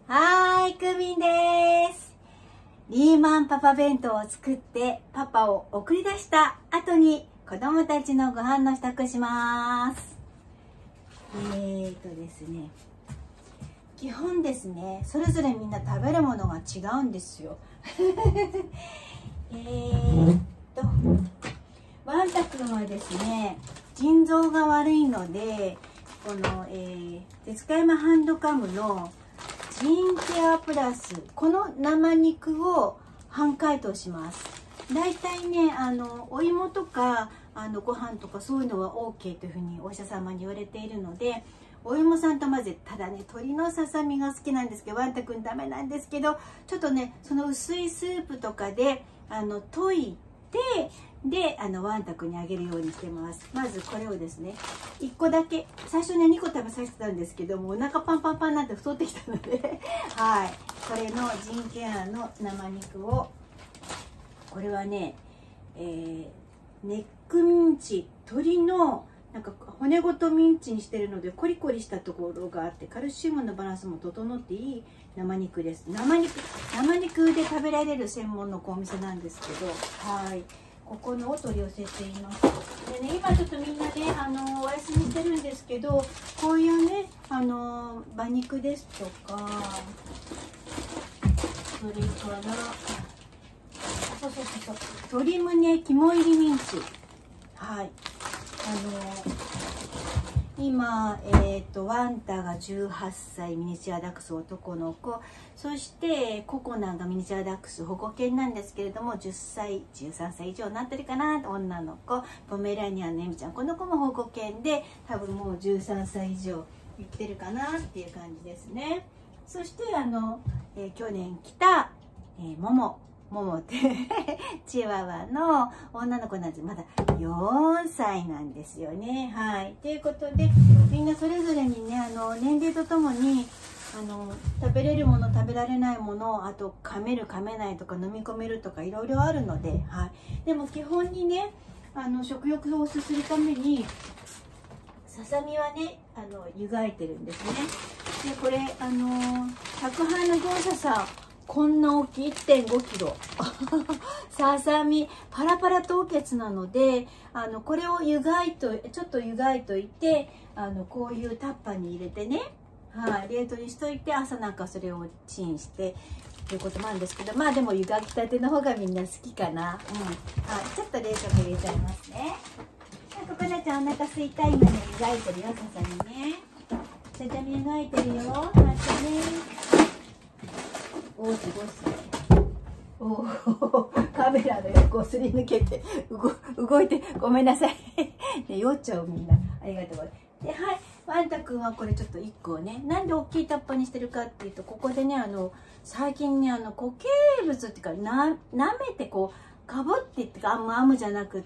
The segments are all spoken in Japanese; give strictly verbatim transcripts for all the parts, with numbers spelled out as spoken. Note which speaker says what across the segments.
Speaker 1: はーい、クミンです。リーマンパパ弁当を作ってパパを送り出した後に子供たちのご飯の支度します。えーとですね、基本ですね、それぞれみんな食べるものが違うんですよ。えーっと、ワンタ君はですね、腎臓が悪いので、この、えー、絶海山ハンドカムのジンケアプラス、この生肉を半解凍します。だいたいね、あのお芋とかあのご飯とかそういうのは オーケー というふうにお医者様に言われているので、お芋さんと混ぜ、ただね、鶏のささみが好きなんですけど、ワンタ君ダメなんですけど、ちょっとね、その薄いスープとかであの溶いて、であのワンタ君にあげるようにしてます。まずこれをですね、いっこだけ、最初ねにこ食べさせてたんですけども、お腹パンパンパンなんて太ってきたのではい、これのジンケアの生肉を、これはね、えー、ネックミンチ、鶏のなんか骨ごとミンチにしてるのでコリコリしたところがあって、カルシウムのバランスも整っていい生肉です。生肉生肉で食べられる専門のお店なんですけど、はい、ここのお取り寄せています。でね、今ちょっとみんなね、あのお休みしてるんですけど、こういうね、あの馬肉ですとか、それからそうそうそう、鶏胸肝入りミンチ、はい、あの今、えーと、ワンタがじゅうはっさい、ミニチュアダックス男の子、そしてココナがミニチュアダックス保護犬なんですけれども、じゅっさい、じゅうさんさい以上になってるかな、女の子、ポメラニアンのエミちゃん、この子も保護犬で多分もうじゅうさんさい以上いってるかなっていう感じですね。そしてあの、えー、去年来た、えー、モモモモってチワワの女の子なんです。まだよんさいなんですよね。はい。ということで、みんなそれぞれにね、あの年齢とともにあの食べれるもの、食べられないもの、あと噛める噛めないとか飲み込めるとかいろいろあるので、はい。でも基本にね、あの食欲を抑制するためにささみはね、あの湯がいてるんですね。でこれあの宅配の業者さん、こんな大きい いってんごキロささみパラパラ凍結なので、あのこれを湯がいとちょっと湯がいといて、あのこういうタッパーに入れてね、はい、冷凍にしといて、朝なんかそれをチンしてということもあるんですけど、まあでも湯がきたての方がみんな好きかな。うん、はい、ちょっと冷凍入れちゃいますね。ここなちゃんお腹すいた、今ね湯がいてるよ、ささみね。ささみ湯がいてるよ、待ってね。おー、すごいすごい。おー、カメラの横をすり抜けて動動いてごめんなさいね、酔っちゃうみんな。ありがとうございます。で、はい、ワンタ君はこれちょっといっこをね、なんで大きいタッパにしてるかっていうと、ここでね、あの最近ね、あの固形物っていうか、な舐めてこうかぶってってか、あむあむじゃなくって、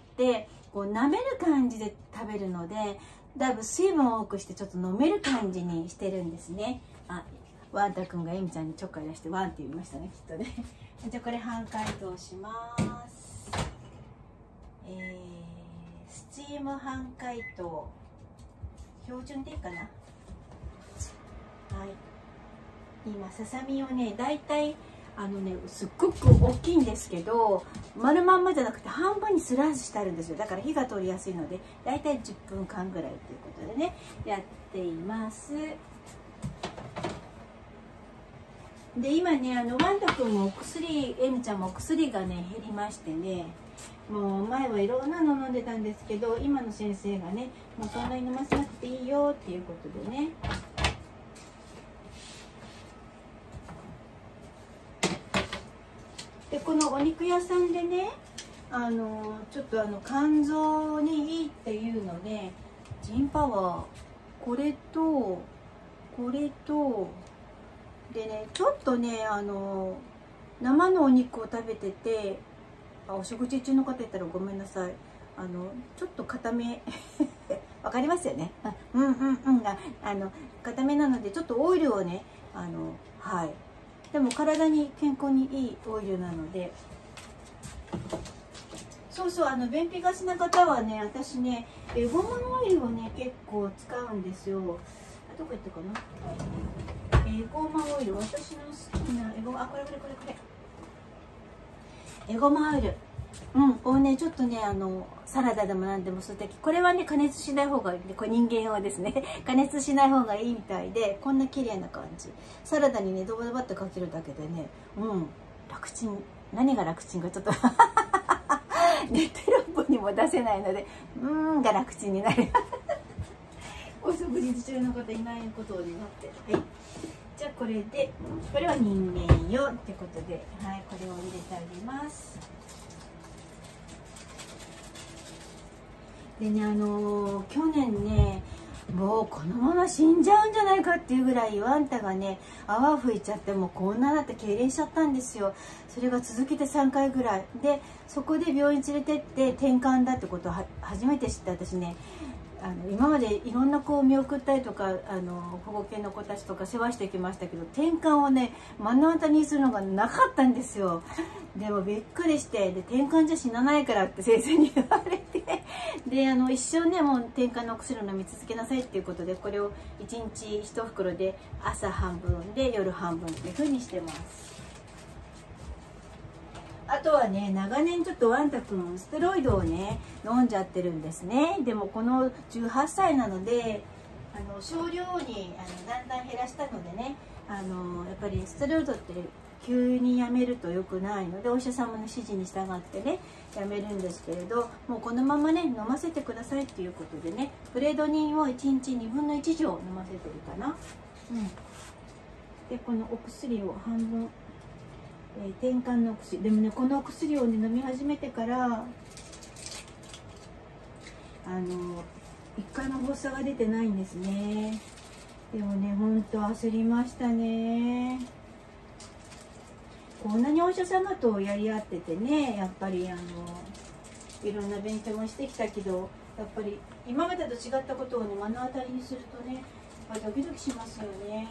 Speaker 1: こう舐める感じで食べるので、だいぶ水分を多くしてちょっと飲める感じにしてるんですね。あ、ワンタ君がエミちゃんにちょっかい出してワンって言いましたね、きっとね。じゃあこれ半解凍します。えー、スチーム半解凍、標準でいいかな。はい、今ささみをね、だいたいあのね、すっごく大きいんですけど、丸まんまじゃなくて半分にスライスしてあるんですよ。だから火が通りやすいので、だいたいじゅっぷんかんぐらいということでね、やっています。で今ね、あのワンタ君もお薬、エミちゃんもお薬がね減りましてね、もう前はいろんなの飲んでたんですけど、今の先生がね、もうそんなに飲ませなくていいよっていうことでね。でこのお肉屋さんでね、あのちょっとあの肝臓にいいっていうので、ジンパワー、これとこれとでね、ちょっとね、あの生のお肉を食べてて、あ、お食事中の方いたらごめんなさい、あのちょっと固めわかりますよね。うんうんうんがあの固めなので、ちょっとオイルをね、あのはい、でも体に健康にいいオイルなので、そうそう、あの便秘がちな方はね、私ね、エゴマのオイルをね結構使うんですよ。どこ行ったかな。えエゴマオイル、私の好きなエゴマ、あ、これこれこれこれエゴマオイル、うん、をねちょっとね、あのサラダでも何でもするとき、これはね加熱しない方がいい、これ人間用ですね加熱しない方がいいみたいで、こんな綺麗な感じ、サラダにねドバドバってかけるだけでね、うん、楽ちん。何が楽ちんかちょっとネテロップにも出せないので、うーんが楽ちんになるお食事中の方いないことになって、はい、じゃあこれで、これは人間用ってことで、はい、これを入れてあげます。でね、あのー、去年ね、もうこのまま死んじゃうんじゃないかっていうぐらいワンタがね泡吹いちゃって、もうこんなだって痙攣しちゃったんですよ。それが続けてさんかいぐらいで、そこで病院連れてって転換だってことをは初めて知って、私ね、あの今までいろんな子を見送ったりとか、あの保護犬の子たちとか世話してきましたけど、転換をね目の当たりにするのがなかったんですよ。でもびっくりして、で転換じゃ死なないからって先生に言われて、であの一生ねもう転換のお薬を飲み続けなさいっていうことで、これをいちにちいち袋で朝半分で夜半分っていう風にしてます。あとはね、長年ちょっとワンタ君ステロイドをね飲んじゃってるんですね。でもこのじゅうはっさいなので、あの少量にあのだんだん減らしたのでね、あのやっぱりステロイドって急にやめると良くないので、お医者様の指示に従ってねやめるんですけれど、もうこのままね飲ませてくださいっていうことでね、プレドニンをいちにちにぶんのいち錠飲ませてるかな。うん、でこのお薬を半分、えー、転換の薬でもね、このお薬を、ね、飲み始めてからあのいっかいも発作が出てないんですね。でもね、ほんと焦りましたね。こんなにお医者様とやり合っててね、やっぱりあのいろんな勉強もしてきたけど、やっぱり今までと違ったことをね目の当たりにするとね、やっぱりドキドキしますよね。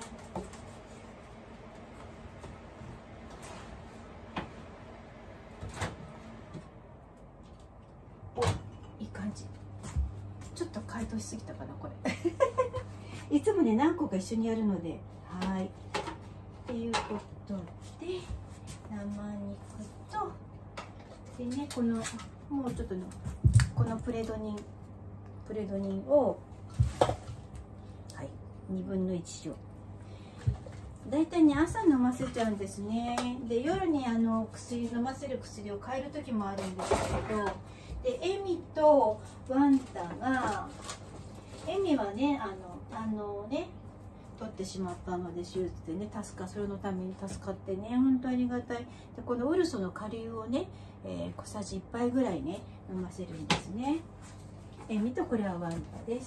Speaker 1: お、いい感じ。ちょっと解凍しすぎたかなこれいつもね何個か一緒にやるので、はい、っていうことで生肉とでね、このもうちょっとのこのプレドニンプレドニンを、はい、にぶんのいち錠、だいたいね朝飲ませちゃうんですね。で夜にあの薬飲ませる薬を変える時もあるんですけど、でエミとワンタが、エミはねあのあのね取ってしまったので手術でね助かそれのために助かってね、本当ありがたい。でこのウルソの顆粒をね、えー、小さじいっぱいぐらいね飲ませるんですね。エミとこれはワンタです。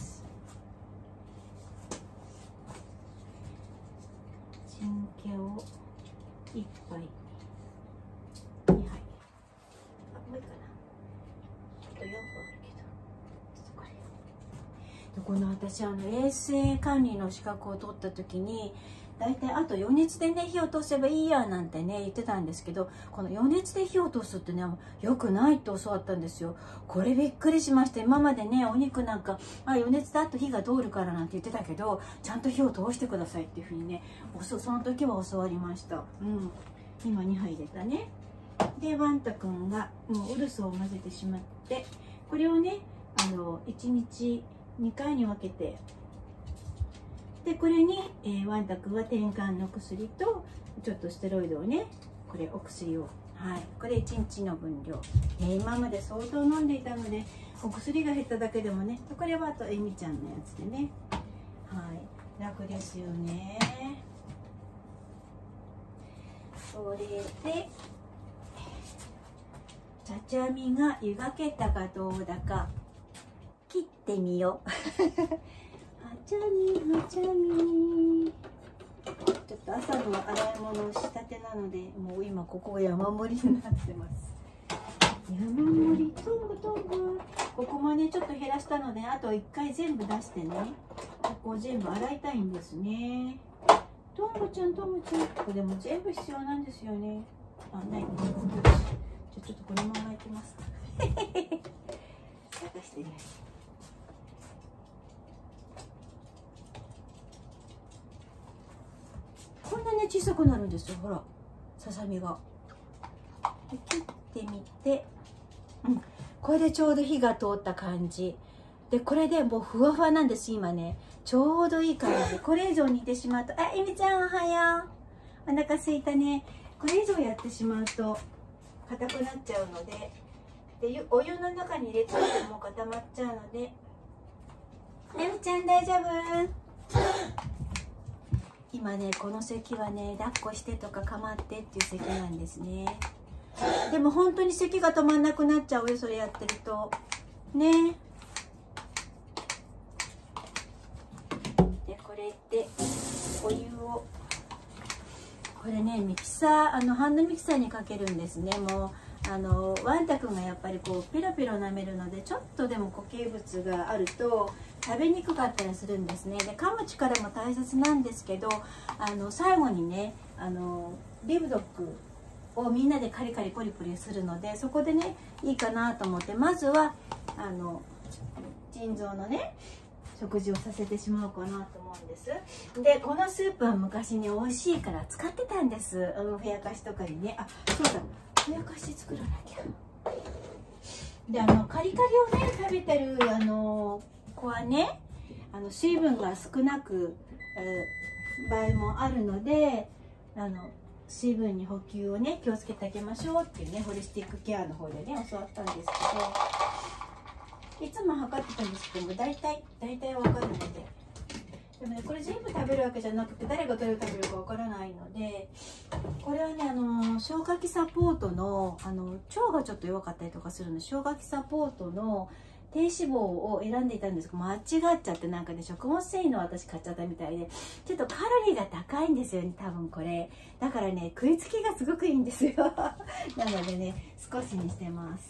Speaker 1: 鎮気をいっぱいにはい、あ、もういいかな、あとよんぷんあるけど、ちょっとこれでこの私あの衛生管理の資格を取った時に、大体あと余熱でね火を通せばいいやなんてね言ってたんですけど、この余熱で火を通すってねよくないって教わったんですよ。これびっくりしました。今までねお肉なんかあ余熱であと火が通るからなんて言ってたけど、ちゃんと火を通してくださいっていうふうにねその時は教わりました。うん、今にはい入れたね。でワンタくんがもうウルソを混ぜてしまって、これをねあのいちにちにかいに分けて、でこれに、えー、ワンタ君は転換の薬とちょっとステロイドをね、これお薬を、はい、これいちにちの分量、えー、今まで相当飲んでいたのでお薬が減っただけでもね、これはあとエミちゃんのやつでね、はい、楽ですよね。それでちゃちゃみが湯がけたかどうだか切ってみようはちゃみはちゃみ、ちょっと朝の洗い物をしたてなので、もう今ここが山盛りになってます。山盛りトングトング、ここもねちょっと減らしたので、あといっかい全部出してね、ここ全部洗いたいんですね。トングちゃんトングちゃん、これでも全部必要なんですよね。あ、ない。じゃあちょっとこのままいきます探してね。 小さくなるんですよ。ほらささみが。で切ってみて、うん、これでちょうど火が通った感じで、これでもうふわふわなんです今ね。ちょうどいい感じで、これ以上煮てしまうと、あ、えみちゃんおはよう、お腹すいたね。これ以上やってしまうと硬くなっちゃうので、でお湯の中に入れておいても固まっちゃうので。えみちゃん大丈夫？今ねこの咳はね、抱っこしてとかかまってっていう咳なんですね。でも本当に咳が止まんなくなっちゃうよ、それやってるとね。でこれでお湯を、これねミキサー、あのハンドミキサーにかけるんですね。もうあのワンタ君がやっぱりこうピロピロ舐めるので、ちょっとでも固形物があると食べにくかったりするんですね。で噛む力も大切なんですけど、あの最後にね、あのリブドッグをみんなでカリカリポリポリするので、そこでねいいかなと思って、まずはあの腎臓のね食事をさせてしまおうかなと思うんです。でこのスープは昔に美味しいから使ってたんです、うん、ふやかしとかにね。あ、そうだ、ふやかし作らなきゃ。であのカリカリをね食べてるあの子はね、あの水分が少なく、えー、場合もあるので、あの水分に補給をね気をつけてあげましょうっていうね、ホリスティックケアの方でね教わったんですけど、いつも測ってたんですけども、大体大体わかるので。でもね、これ全部食べるわけじゃなくて、誰がどれを食べるかわからないので、これはね、あの消化器サポートの、あの腸がちょっと弱かったりとかするので、消化器サポートの低脂肪を選んでいたんですけど、間違っちゃって、なんかね食物繊維の私買っちゃったみたいで、ちょっとカロリーが高いんですよね、多分これ。だからね食いつきがすごくいいんですよなのでね少しにしてます。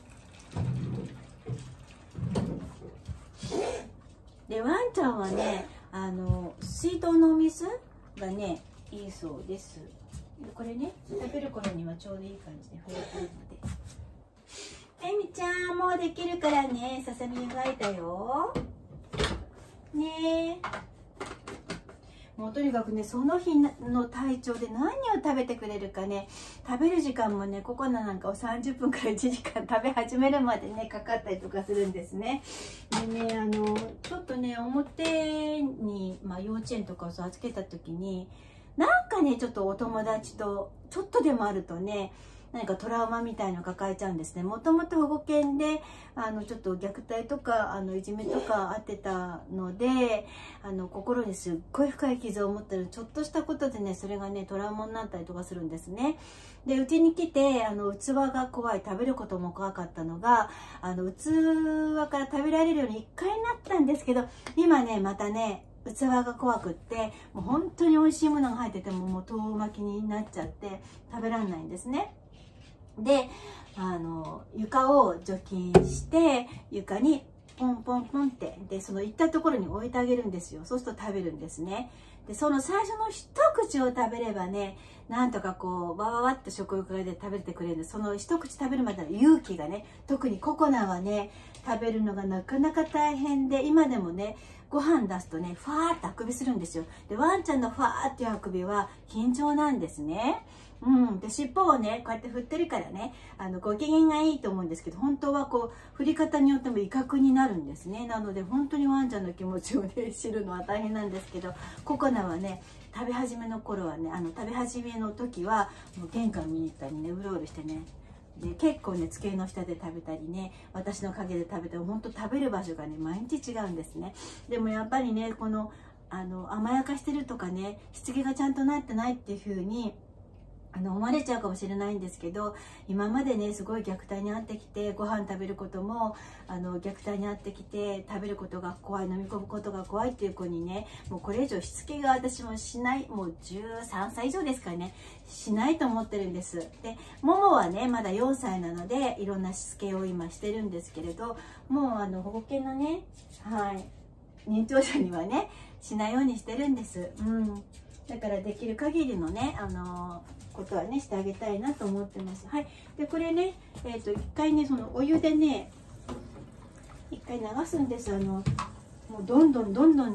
Speaker 1: でワンちゃんはね、あの水筒のお水がねいいそうです。でこれね食べる頃にはちょうどいい感じで増えてるので。えみちゃんもうできるからね、ささみ湯がいたよねえ。もうとにかくね、その日の体調で何を食べてくれるかね、食べる時間もね、ココナなんかをさんじゅっぷんからいちじかん食べ始めるまでねかかったりとかするんですね。でね、あのちょっとね表に、まあ、幼稚園とかを預けた時に、なんかねちょっとお友達とちょっとでもあるとね、何かトラウマみたいの抱えちゃうんですね。もともと保護犬であのちょっと虐待とかあのいじめとかあってたので、あの心にすっごい深い傷を持ってる、ちょっとしたことでねそれがねトラウマになったりとかするんですね。でうちに来て、あの器が怖い、食べることも怖かったのが、あの器から食べられるようにいっかいになったんですけど、今ねまたね器が怖くって、もう本当に美味しいものが入っててももう遠巻きになっちゃって食べられないんですね。であの床を除菌して床にポンポンポンって、でその行ったところに置いてあげるんですよ。そうすると食べるんですね。でその最初の一口を食べればね、なんとかこうわわわっと食欲が出て食べてくれるんです。その一口食べるまでの勇気がね、特にココナはね食べるのがなかなか大変で、今でもねご飯出すとねファーってあくびするんですよ。でワンちゃんのファーっていうあくびは緊張なんですね。うん、で尻尾をねこうやって振ってるからね、あのご機嫌がいいと思うんですけど、本当はこう振り方によっても威嚇になるんですね。なので本当にワンちゃんの気持ちをね知るのは大変なんですけど、ココナはね食べ始めの頃はね、あの食べ始めの時はもう玄関見に行ったりね、うろうろしてね、で結構ね机の下で食べたりね、私の陰で食べたり、本当食べる場所がね毎日違うんですね。でもやっぱりねこのあの甘やかしてるとかね、しつけがちゃんとなってないっていう風にあの思われちゃうかもしれないんですけど、今までねすごい虐待に遭ってきて、ご飯食べることもあの虐待に遭ってきて、食べることが怖い、飲み込むことが怖いっていう子にね、もうこれ以上しつけが私もしない、もうじゅうさんさい以上ですからね、しないと思ってるんです。でももはねまだよんさいなのでいろんなしつけを今してるんですけれど、もうあの保護犬のね、はい認知症にはねしないようにしてるんです。うん、だからできる限りのねあのことはねしてあげたいなと思ってます。はい。でこれね、えっと一回ねそのお湯でね一回流すんです。あのもうどんどんどんどんね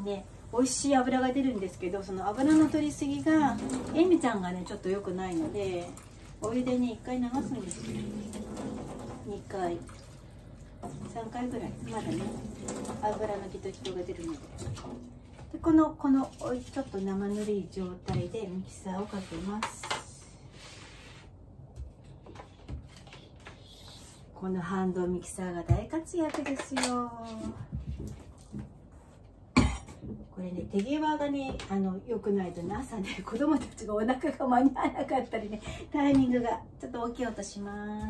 Speaker 1: 美味しい油が出るんですけど、その油の取りすぎがえみちゃんがねちょっと良くないので、お湯でねいっかい流すんですよ。にかいさんかいぐらい、まだね油のギトギトが出るので。でこのこのちょっと生ぬるい状態でミキサーをかけます。このハンドミキサーが大活躍ですよ。これね手際がねあの良くないとね、朝ね子供たちがお腹が間に合わなかったりね、タイミングがちょっと大きい音します。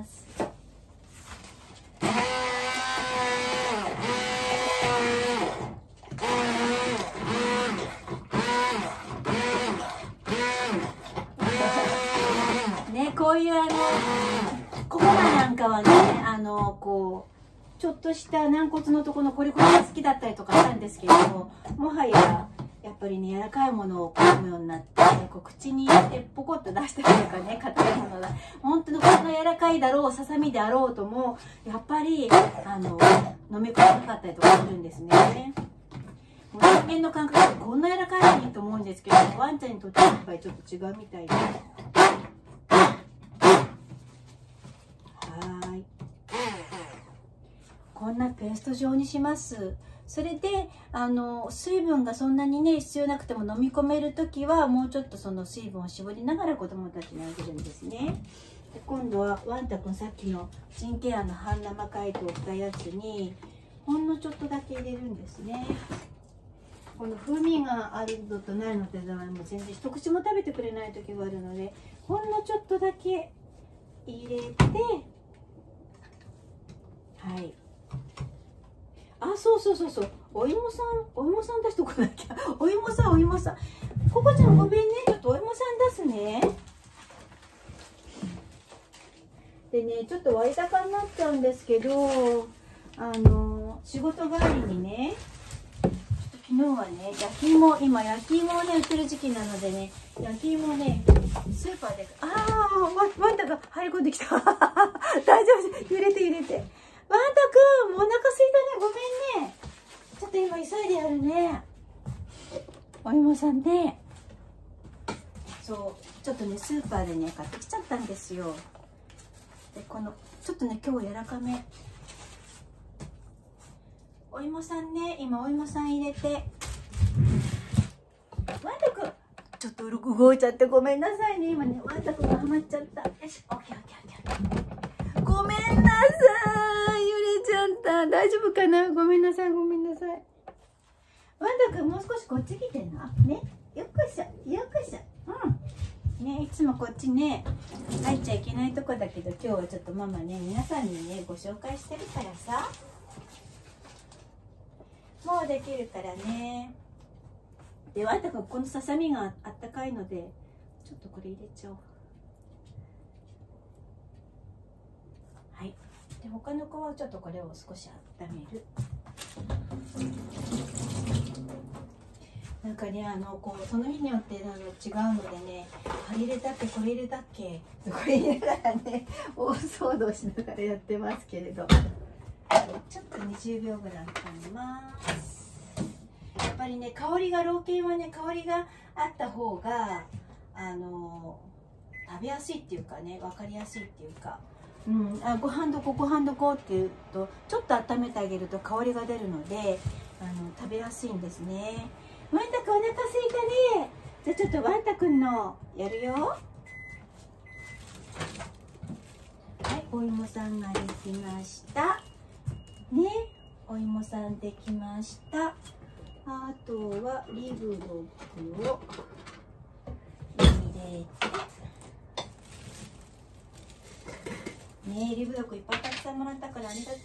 Speaker 1: ね、こういうあのココナなんかはね、あのこうちょっとした軟骨のところのコリコリが好きだったりとかしたんですけども、もはややっぱりね柔らかいものを好むようになって、こう口に入れてポコッと出したりとかね、硬いものが本当にこんな柔らかいだろう、ささみであろうともやっぱりあの飲み込まなかったりとかするんですね。人間の感覚でこんな柔らかいのにと思うんですけど、ワンちゃんにとってはやっぱりちょっと違うみたいで。はい、こんなペースト状にします。それであの水分がそんなにね必要なくても飲み込める時はもうちょっとその水分を絞りながら子どもたちにあげるんですね。で今度はワンタ君さっきのスキンケアの半生解凍したやつにほんのちょっとだけ入れるんですね。この風味があるのとないのとではもう全然一口も食べてくれない時があるので、ほんのちょっとだけ入れて、はい、あ、そうそうそうそう、お芋さんお芋さん出しとかなきゃお芋さんお芋さん、ココちゃんごめんね、ちょっとお芋さん出すね。でね、ちょっと割高になっちゃうんですけど、あの仕事帰りにね、昨日はね、焼き芋、今焼き芋をね売ってる時期なのでね、焼き芋ねスーパーで、ああ、ワンタが入り込んできた大丈夫、揺れて揺れて、ワンタくんもうお腹すいたね、ごめんね、ちょっと今急いでやるね。お芋さんね、そうちょっとねスーパーでね買ってきちゃったんですよ。でこのちょっとね今日柔らかめお芋さんね、今お芋さん入れて、ワンタくんちょっと動いちゃってごめんなさいね、今ねワンタくんがはまっちゃった。よし、オッケーオッケーオッケー、ごめんなさい、揺れちゃった、大丈夫かな、ごめんなさいごめんなさい。ワンタくんもう少しこっち来てなね、よっこいしょよっこいしょ、うんね、いつもこっちね入っちゃいけないとこだけど、今日はちょっとママね皆さんにねご紹介してるからさ、もうできるからね。で、ワンタ君このささみがあったかいのでちょっとこれ入れちゃおう。はい、で他の子はちょっとこれを少し温める。なんかね、あのこうその日によってあの違うのでね、あれ入れたっけこれ入れたっけこれ入れながらね大騒動しながらやってますけれど、ちょっとにじゅうびょうぐらい温めます。やっぱりね香りが、老犬はね香りがあった方があの食べやすいっていうかね、分かりやすいっていうか、うん、あご飯どこご飯どこっていうとちょっと温めてあげると香りが出るので、あの食べやすいんですね。ワンタくんお腹すいたね。じゃあちょっとワンタくんのやるよ。はい、お芋さんができましたね。お芋さんできました。あとはリブロックを入れてね、リブロックいっぱいたくさんもらったからありがたいね。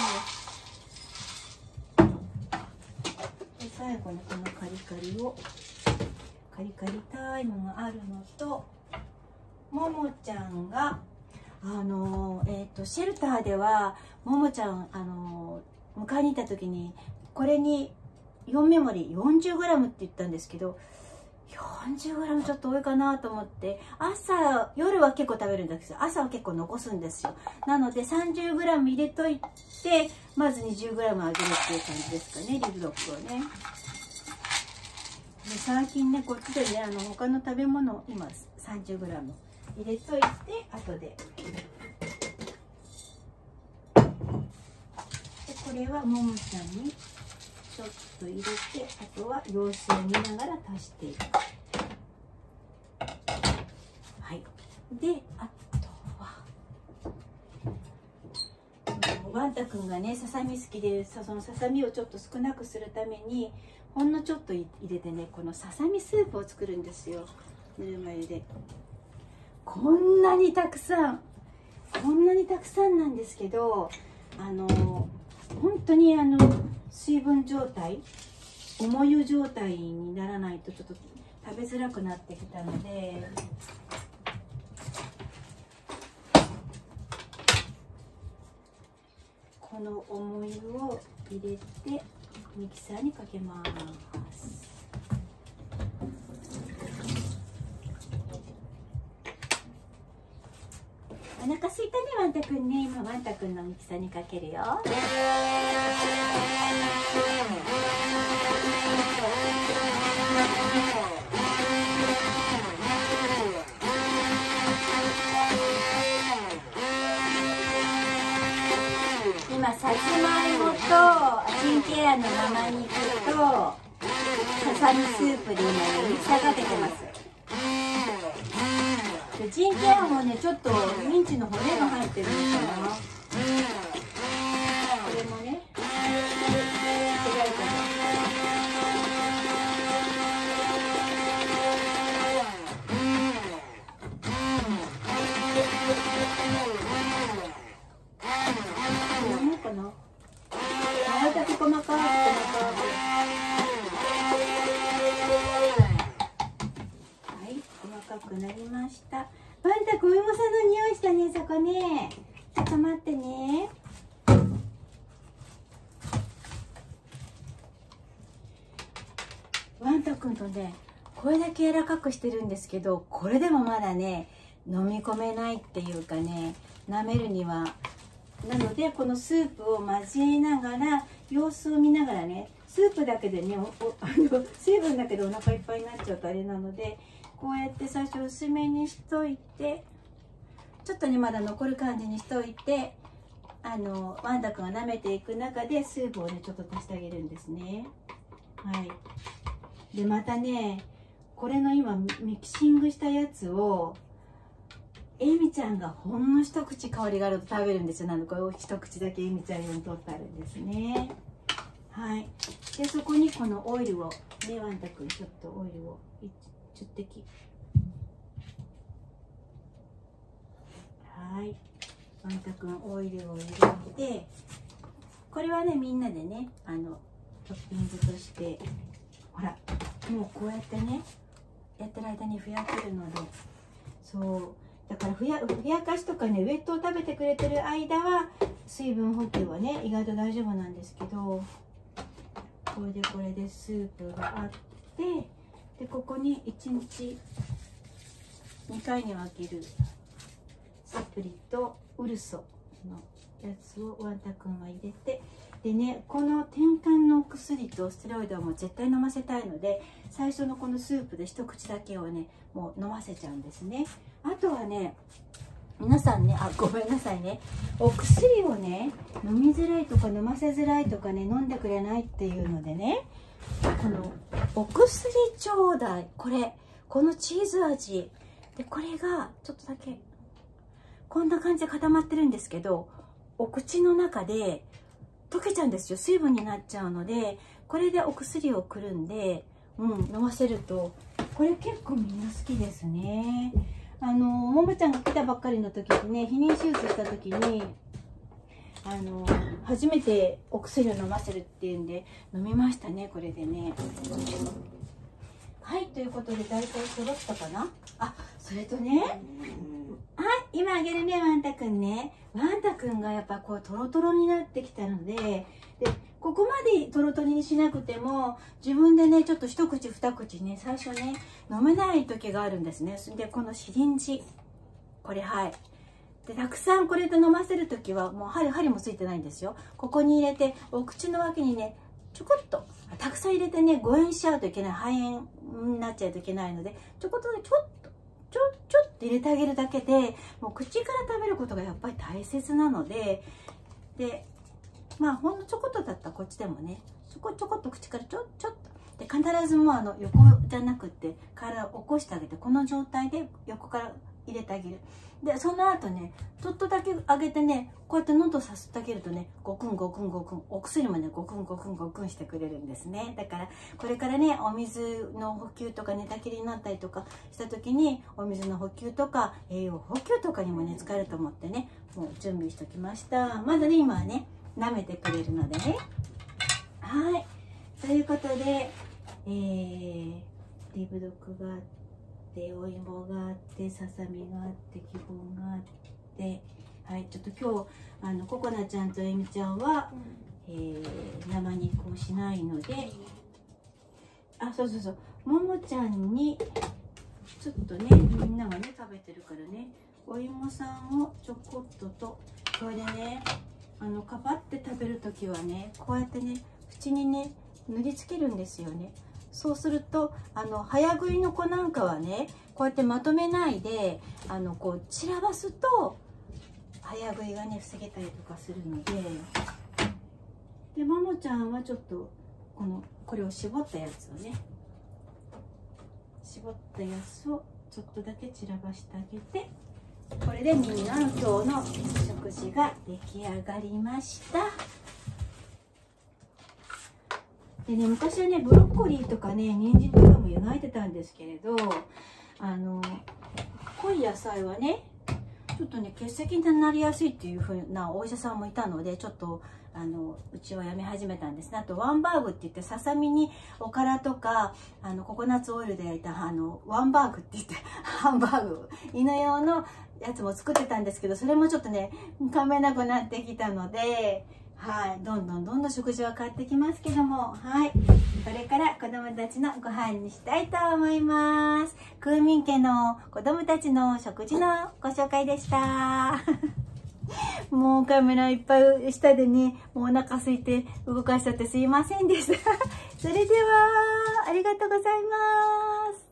Speaker 1: で最後にこのカリカリをカリカリタイムがあるのと、ももちゃんがあのえっ、ー、とシェルターではももちゃんあの迎えに行った時にこれによんメモリ よんじゅうグラム って言ったんですけど、よんじゅうグラム ちょっと多いかなと思って、朝夜は結構食べるんですけど朝は結構残すんですよ。なので さんじゅうグラム 入れといて、まず にじゅうグラム あげるっていう感じですかね、リブロックをね。 最近ね、こっちでね、あの他の食べ物今 さんじゅうグラム 入れといて、後ででこれはももちゃんにちょっと入れて、あとは様子を見ながら足していく。はい。で、あとはワンタくんがね、ささみ好きで、そのささみをちょっと少なくするためにほんのちょっと入れてね、このささみスープを作るんですよ。ぬるま湯でこんなにたくさんこんなにたくさんなんですけど、あの本当にあの水分状態、重湯状態にならないとちょっと食べづらくなってきたので、この重湯を入れてミキサーにかけます。お腹すいたね、ワンタくんね。今ワンタくんのミキサーにかけるよ。今さつまいもとチンケアの生肉とささみスープで今ねミキサーかけてます。でチンケアもねちょっとミンチの骨が入ってるのかな。これもね細かく細かく。はい、細かくなりました。ワンタくん、お芋さんの匂いしたね、そこね。ちょっと待ってね。ワンタくんとね、これだけ柔らかくしてるんですけど、これでもまだね、飲み込めないっていうかね、舐めるには。なのでこのスープを交えながら様子を見ながらね、スープだけでね、おおあの水分だけでお腹いっぱいになっちゃうとあれなので、こうやって最初薄めにしといて、ちょっとねまだ残る感じにしといて、あのワンタくんが舐めていく中でスープをねちょっと足してあげるんですね。はい。でまたね、これの今ミキシングしたやつをエミちゃんがほんの一口香りがあると食べるんですよ。なのでこれを一口だけエミちゃん用に取ってあるんですね。はい。でそこにこのオイルをね、ワンタくんちょっとオイルをちょっ滴。はい。ワンタくんオイルを入れて、これはねみんなでね、あのトッピングとして、ほらもうこうやってねやってる間にふやけるので、そうだからふやふやかしとかね、ウェットを食べてくれてる間は水分補給はね意外と大丈夫なんですけど、これでこれでスープがあって、でここにいちにちにかいに分けるサプリとウルソのやつをワンタくんは入れて、でね、この転換のお薬とステロイドはもう絶対飲ませたいので、最初のこのスープで一口だけをねもう飲ませちゃうんですね。あとはね、皆さんね、あ、ごめんなさいね、お薬をね飲みづらいとか飲ませづらいとかね、飲んでくれないっていうのでね、このお薬ちょうだい、これこのチーズ味で、これがちょっとだけこんな感じで固まってるんですけど、お口の中で溶けちゃうんですよ。水分になっちゃうので、これでお薬をくるんで、うん、飲ませると、これ結構みんな好きですね。あのももちゃんが来たばっかりの時にね、避妊手術した時にあの初めてお薬を飲ませるっていうんで飲みましたね、これでね。はい、ということで大体揃ったかな。あ、それとね、はい、今あげるね、ワンタくんね。ワンタくんがやっぱこうトロトロになってきたので、でここまでトロトロにしなくても、自分でねちょっと一口二口ね最初ね飲めない時があるんですね。でこのシリンジ、これ、はい、でたくさんこれで飲ませる時はもう針針もついてないんですよ。ここに入れてお口の脇にねちょこっとたくさん入れてね誤嚥しちゃうといけない、肺炎になっちゃうといけないので、ちょこっとちょっとちょちょっと入れてあげるだけで、もう口から食べることがやっぱり大切なので、でまあほんのちょこっとだったらこっちでもねちょこちょこっと口からちょちょっとで、必ずもうあの横じゃなくって体を起こしてあげて、この状態で横から入れてあげる。でその後ねちょっとだけ上げてね、こうやって喉さすってあげるとね、ゴクンゴクンゴクン、お薬もねゴクンゴクンゴクンしてくれるんですね。だからこれからねお水の補給とか寝たきりになったりとかした時に、お水の補給とか栄養補給とかにもね使えると思ってね、もう準備しておきました。まだね今はね舐めてくれるのでね。はい、ということで、えー、リブドクがあって、お芋があって、ささみがあって、基本があって、はい、ちょっと今日あのココナちゃんとえみちゃんは、うん、えー、生肉をしないので、あ、そうそうそう、ももちゃんにちょっとね、みんながね食べてるからね、お芋さんをちょこっとと、これでね、あのかばって食べるときはね、こうやってね縁にね塗りつけるんですよね。そうするとあの早食いの子なんかはね、こうやってまとめないであのこう散らばすと早食いがね防げたりとかするので、でももちゃんはちょっとこのこれを絞ったやつをね、絞ったやつをちょっとだけ散らばしてあげて、これでみんなの今日の食事が出来上がりました。でね、昔はねブロッコリーとかね人参とかも湯がいてたんですけれど、あの濃い野菜はねちょっとね結石になりやすいっていう風なお医者さんもいたので、ちょっとあのうちはやめ始めたんですね。あとワンバーグって言って、ささみにおからとかあのココナッツオイルで焼いたあのワンバーグって言ってハンバーグ犬用のやつも作ってたんですけど、それもちょっとね噛めなくなってきたので、はい、どんどんどんどん食事は変わってきますけども、はい、これから子供たちのご飯にしたいと思います。クーミン家の子供たちの食事のご紹介でした。もうカメラいっぱい下でね、もうお腹空いて動かしちゃってすいませんでした。それでは、ありがとうございます。